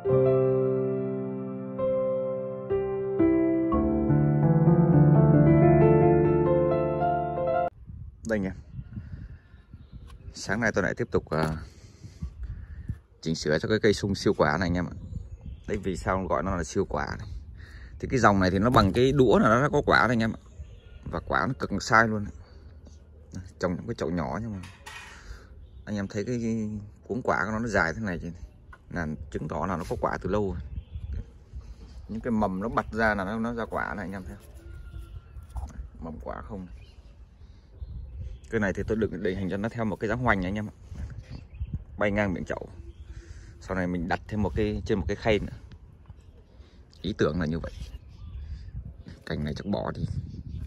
Đây nha, sáng nay tôi lại tiếp tục chỉnh sửa cho cái cây sung siêu quả này anh em ạ. Đấy, vì sao gọi nó là siêu quả này. Thì cái dòng này thì nó bằng cái đũa là nó có quả này anh em ạ. Và quả nó cực sai luôn. Trồng những cái chậu nhỏ nhưng mà anh em thấy cái cuống quả của nó dài thế này là chứng tỏ là nó có quả từ lâu rồi. Những cái mầm nó bật ra là nó ra quả này anh em thấy không? Mầm quả không. Cái này thì tôi định hình cho nó theo một cái dáng hoành anh em ạ. Bay ngang miệng chậu. Sau này mình đặt thêm một cái trên một cái khay nữa. Ý tưởng là như vậy. Cành này chắc bỏ đi.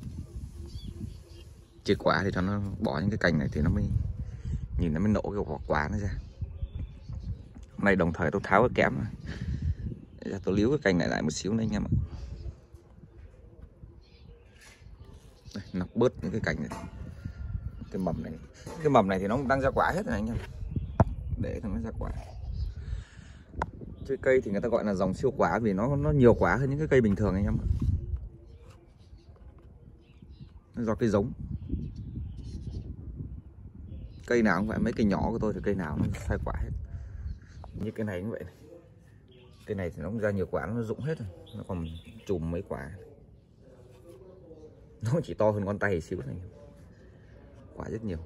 Chia quả thì cho nó bỏ những cái cành này thì nó mới nhìn nó mới nổ cái quả nó ra. Hôm nay đồng thời tôi tháo cái kẽm này. Tôi líu cái cành này lại một xíu nữa anh em ạ. Đây, nó bớt những cái cành này. Cái mầm này thì nó cũng đang ra quả hết rồi anh em. Để cho nó ra quả. Cái cây thì người ta gọi là dòng siêu quả vì nó nhiều quả hơn những cái cây bình thường anh em ạ. Do cây giống. Cây nào cũng vậy, mấy cây nhỏ của tôi thì cây nào nó sai quả hết. Như cái này cũng vậy này. Cây này thì nó cũng ra nhiều quả, nó rụng hết rồi. Nó còn chùm mấy quả. Nó chỉ to hơn con tay xíu này. Quả rất nhiều.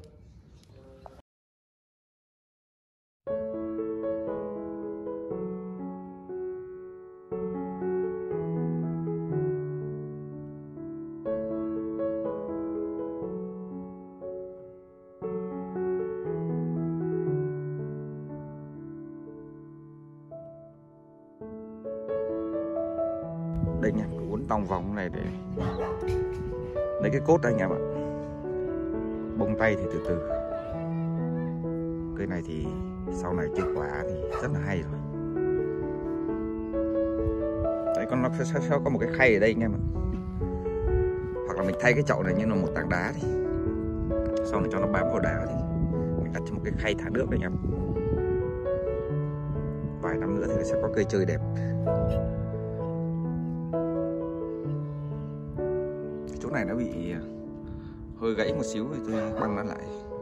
Đây nha, uốn tòng vòng này để lấy cái cốt đây anh em ạ. Bông tay thì từ từ. Cây này thì sau này kết quả thì rất là hay rồi. Đấy, con nó sẽ có một cái khay ở đây anh em ạ. Hoặc là mình thay cái chậu này như là một tảng đá thì sau này cho nó bám vào đá thì mình đặt cho một cái khay thả nước đấy anh em. Vài năm nữa thì sẽ có cây chơi đẹp. Chỗ này nó bị hơi gãy một xíu thì tôi băng nó lại.